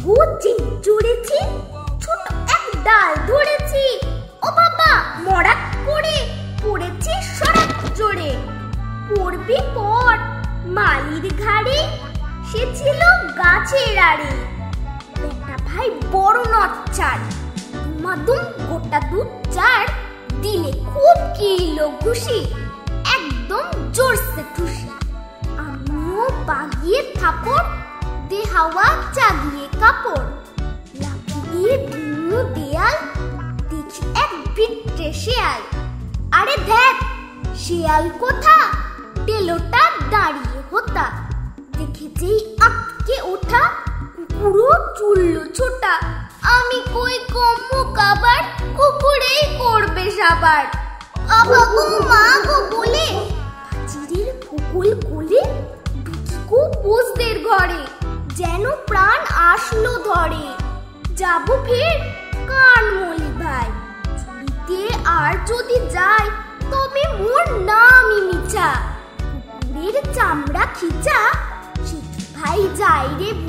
চড়েছি, ছোট এক ডাল ধরেছি, ও বাবা মরাক করে পড়েছি সরাক জোরে। পড়বি পর মালির ঘাড়ে, সে ছিল গাছের আড়ে। বেটা ভাই বড় নচ্চার, মাদুম গোটা দুধ চার, দিলে খুব কিলো খুশি, একদম জোরসে খুশি। আমিও বাগিয়ে থাপড়, দে হাওয়া চাগিয়ে কাপড়। লাগিয়ে ভিন্ন দেয়াল, দেখি এক ভিটে শেয়াল। আরে দেখ শেয়াল কোথা, টেলোটা দাঁড়িয়ে হোতা। দেখে যেই আটকে ওঠা, পুরো চুল্লো ছোটা। আমি কই কম্মু কাবার, কুকুরেই করবে সাবার। আবা গো মা গো বলে চিড়ির ফুকুল কোলে ঢুকিকো পোষদের ঘরে, যেন প্রাণ আসলো ধরে। যাবো ফের কান মলি ভাই, চুরিতে আর যদি যাই তবে মোর নামই মিছা। কুকুরের চামড়া খিচা, শিখি ভাই যাই রে